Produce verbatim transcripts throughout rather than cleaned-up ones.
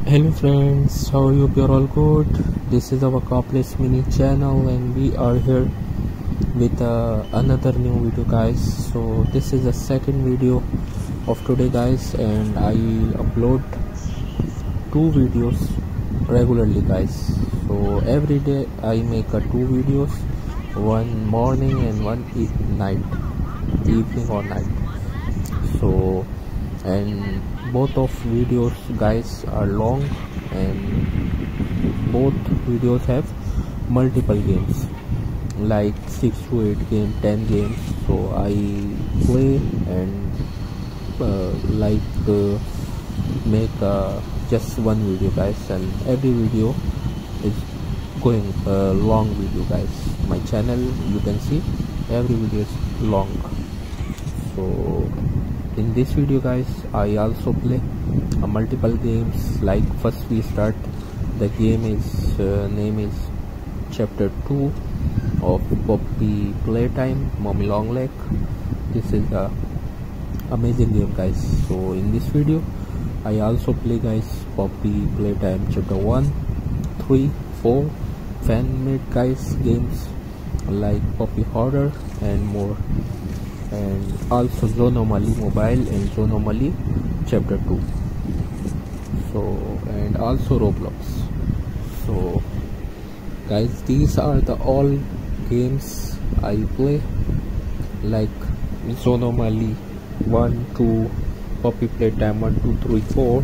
Hello friends, how are you? Hope you're all good. This is our Copless Mini channel and we are here with uh, another new video guys. So this is the second video of today guys, and I upload two videos regularly guys. So every day I make a two videos, one morning and one e night, evening or night. So and both of videos guys are long, and both videos have multiple games like six to eight game, ten games. So I play and uh, like uh, make uh, just one video guys, and every video is going a long video guys. My channel, you can see every video is long. So in this video guys, I also play uh, multiple games. Like first we start, the game is uh, name is chapter two of Poppy Playtime Mommy Long Leg. This is a amazing game guys. So in this video I also play guys Poppy Playtime chapter one, three, four, fan made guys games like Poppy Horror and more, and also Zonomaly Mobile and Zonomaly chapter two. So and also Roblox. So guys, these are the all games I play, like Zonomaly one, two, Poppy Playtime one, two, three, four,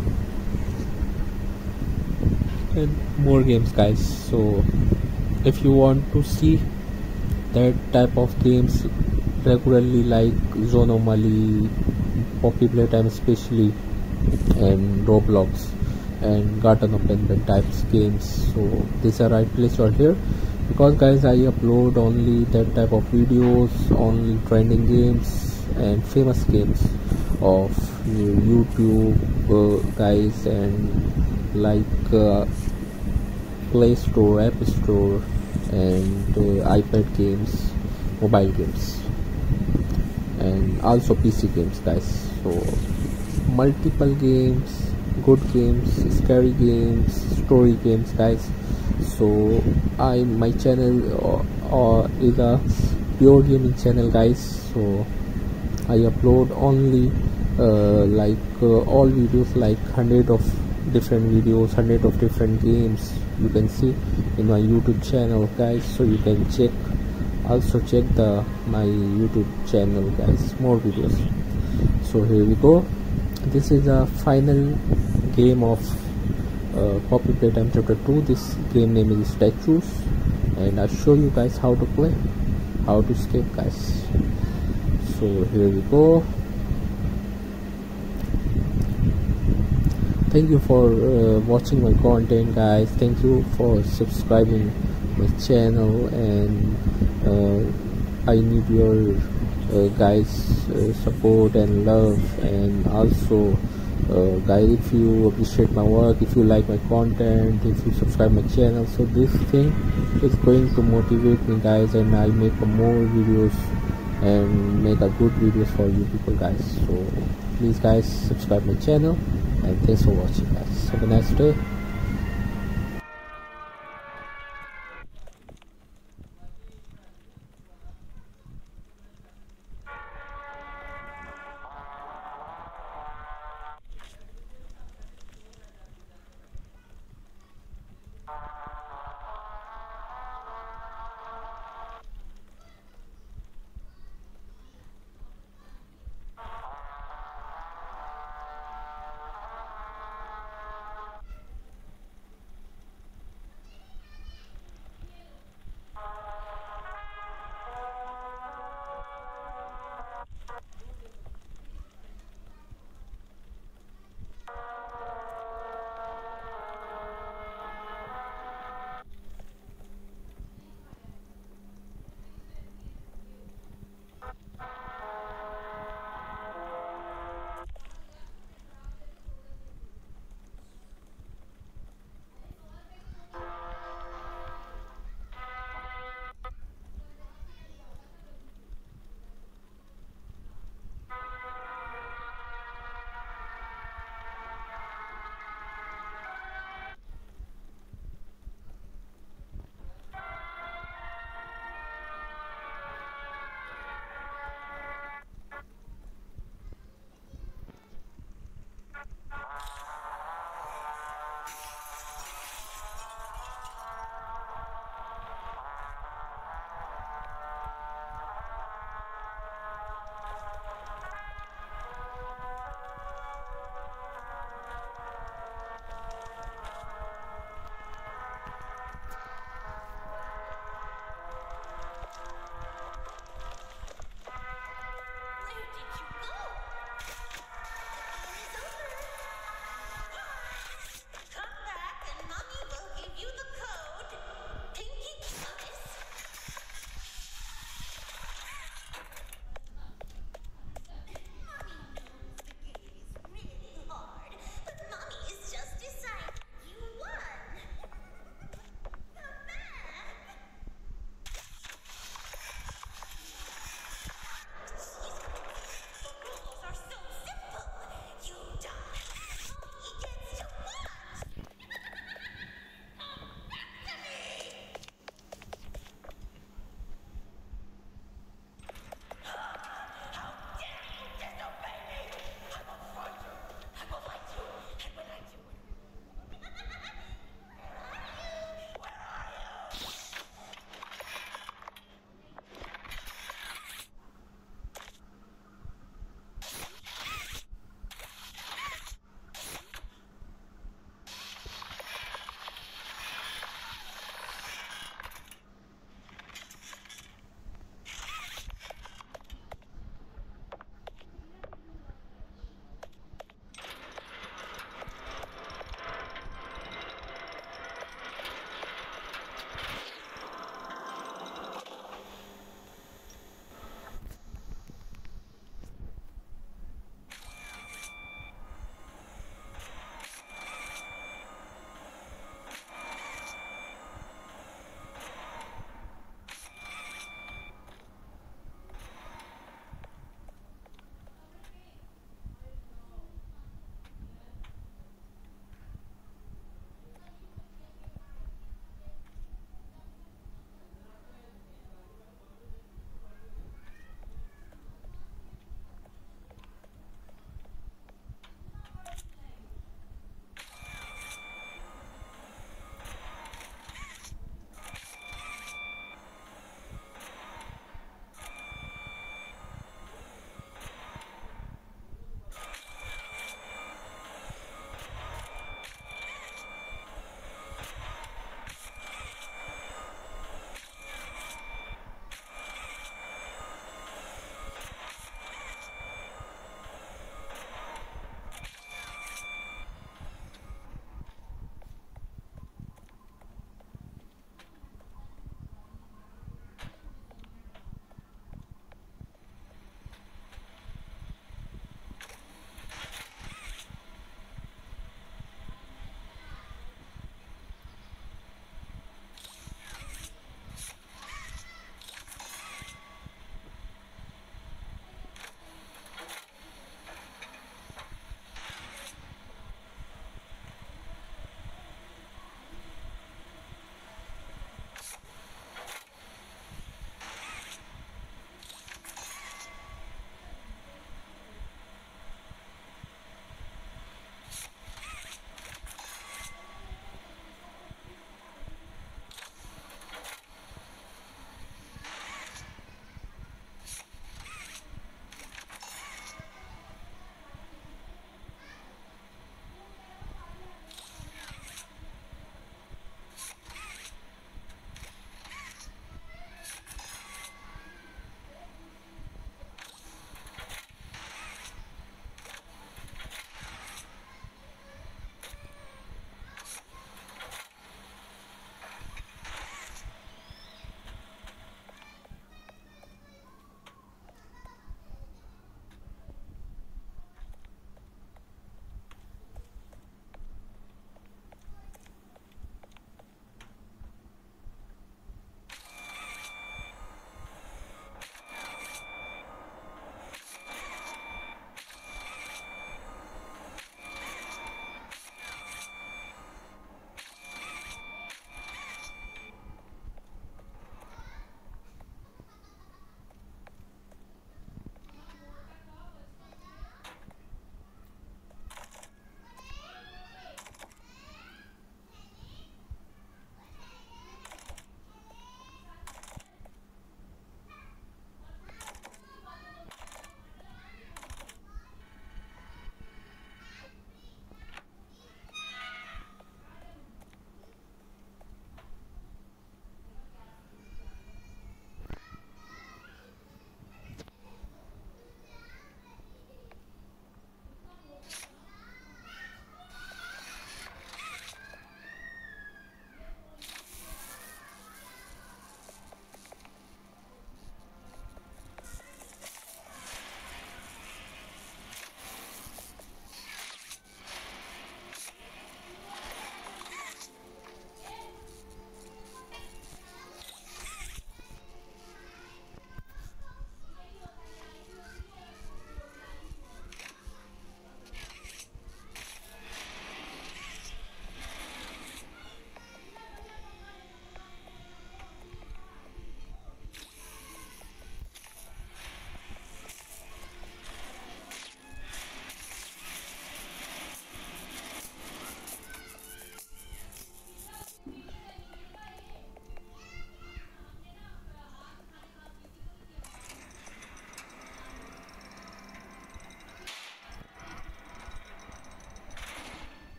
and more games guys. So if you want to see that type of games regularly, like Zonomaly, Poppy Playtime especially, and Roblox and Garden of Eden types games, so this is a right place you're here, because guys I upload only that type of videos, only trending games and famous games of YouTube uh, guys, and like uh, Play Store, App Store, and uh, iPad games, mobile games, and also P C games guys. So multiple games, good games, scary games, story games guys. So I my channel uh, uh, is a pure gaming channel guys. So I upload only uh, like uh, all videos, like hundred of different videos, hundred of different games you can see in my YouTube channel guys. So you can check, also check the my YouTube channel guys, more videos. So here we go. This is a final game of uh, Poppy Playtime chapter two. This game name is Statues, and I'll show you guys how to play, how to escape guys. So here we go. Thank you for uh, watching my content guys. Thank you for subscribing my channel, and uh, I need your uh, guys uh, support and love. And also uh, guys, if you appreciate my work, if you like my content, if you subscribe my channel, so this thing is going to motivate me guys, and I'll make more videos and make a good videos for you people guys. So please guys, subscribe my channel, and thanks for watching guys. Have a nice day.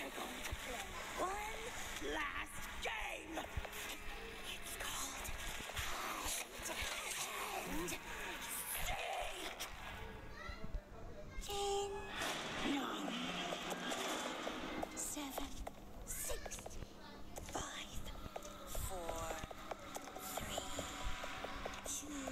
We're going to play one last game. It's called hide and seek. Ten, nine, seven, six, five, four, three, two.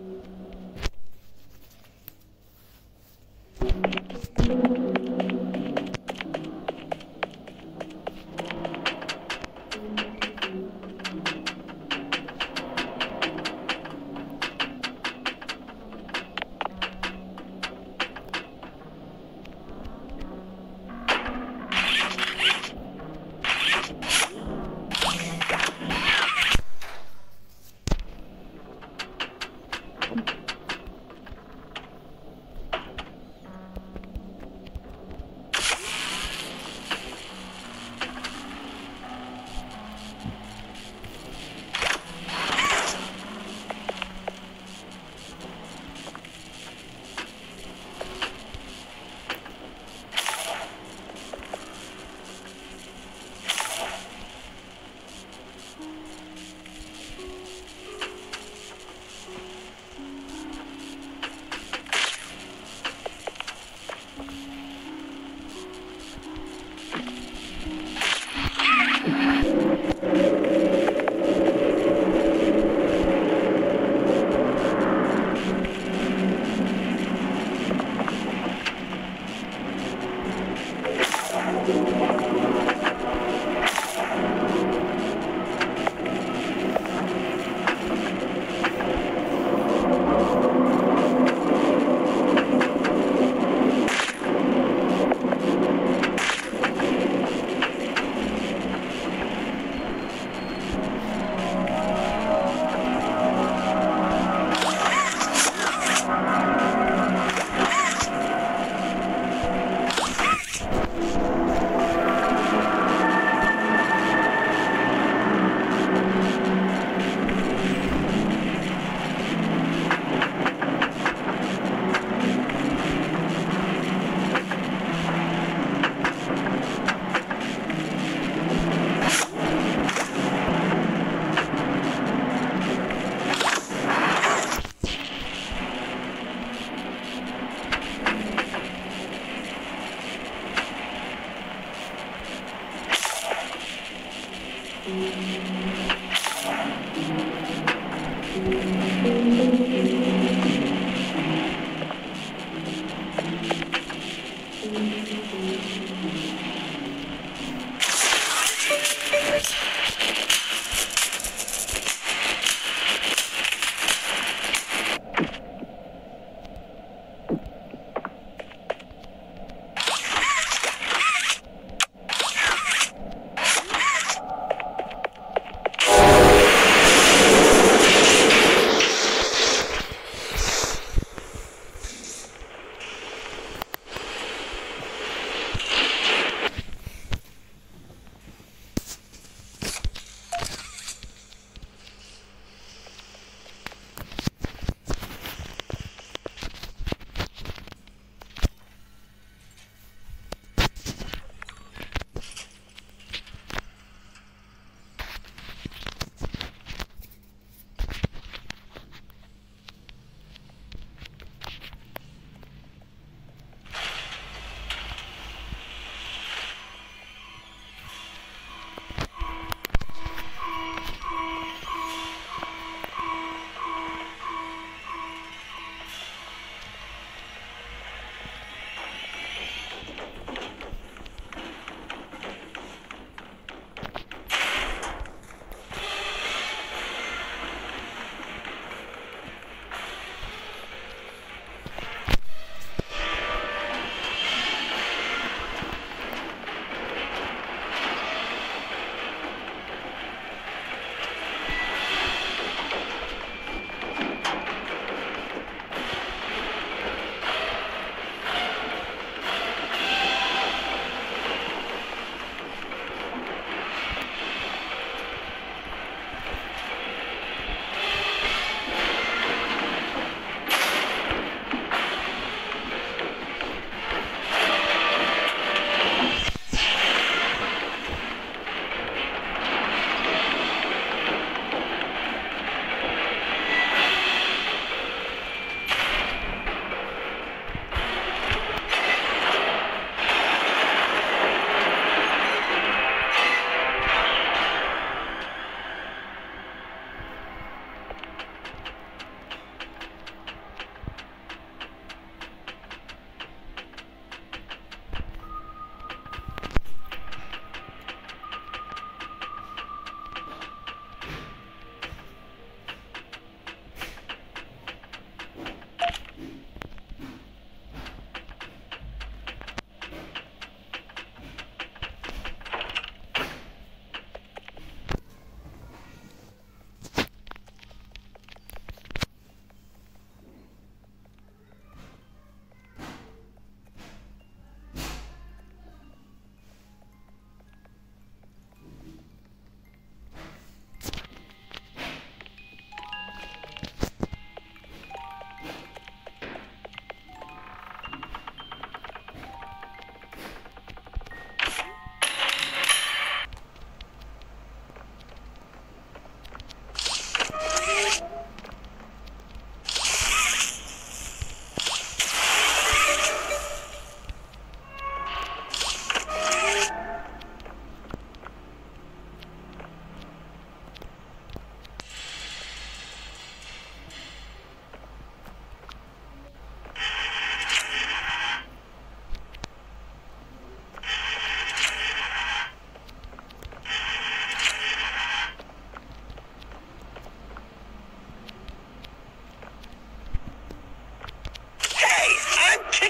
Thank you.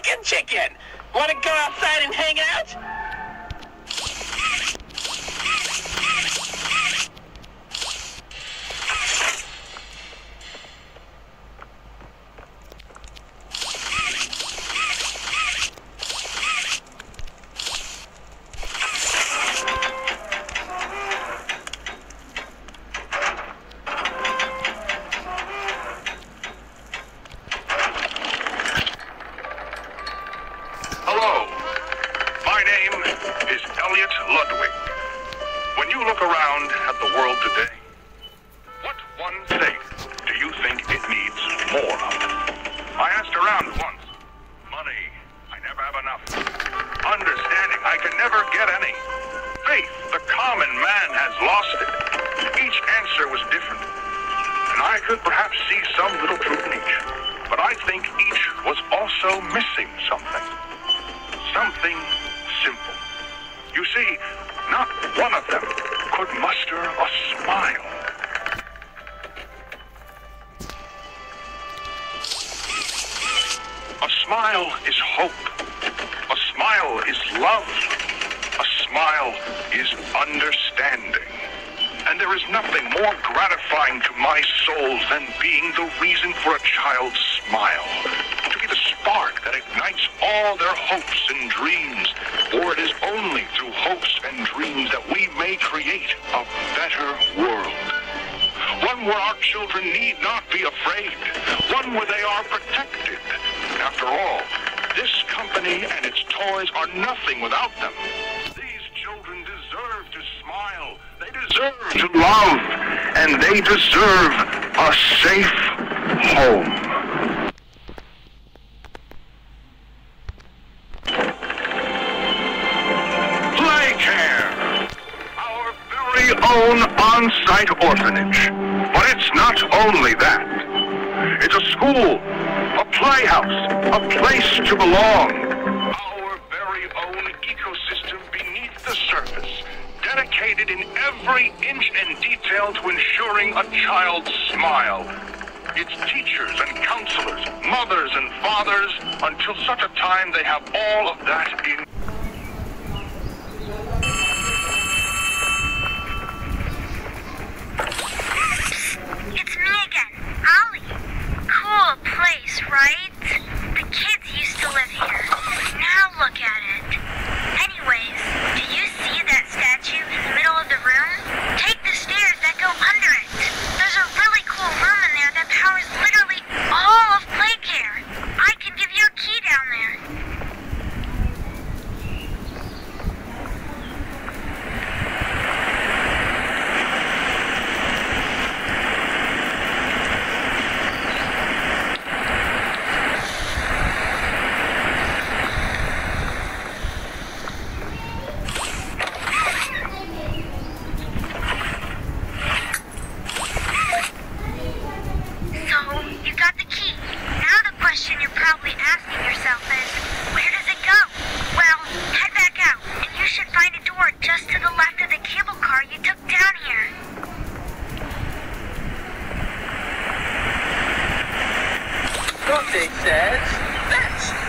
Chicken, chicken! Want to go outside and hang out? Hello, my name is Elliot Ludwig. When you look around at the world today, what one thing do you think it needs more of? I asked around once. Money, I never have enough. Understanding, I can never get any. Faith, the common man has lost it. Each answer was different, and I could perhaps see some little truth in each. But I think each was also missing something. Something simple. You see, not one of them could muster a smile. A smile is hope. A smile is love. A smile is understanding. And there is nothing more gratifying to my soul than being the reason for a child's smile. To be the spark that ignites all their hopes and dreams. For it is only through hopes and dreams that we may create a better world. One where our children need not be afraid. One where they are protected. After all, this company and its toys are nothing without them. These children deserve to smile. They deserve to love. And they deserve a safe home. Playcare, our very own on-site orphanage. But it's not only that. It's a school, a playhouse, a place to belong. Our very own ecosystem beneath the surface, dedicated in every inch and detail to ensuring a child's smile. Its teachers and counselors, mothers and fathers, until such a time they have all of that in. It's me again, Ollie. Cool place, right? The kids used to live here. Now look at it. Anyways, do you see that statue in the middle of the room? Take the stairs that go under it. There's a really cool room in there that powers literally all of Playcare. I can give you a key down there. Don't take that. That's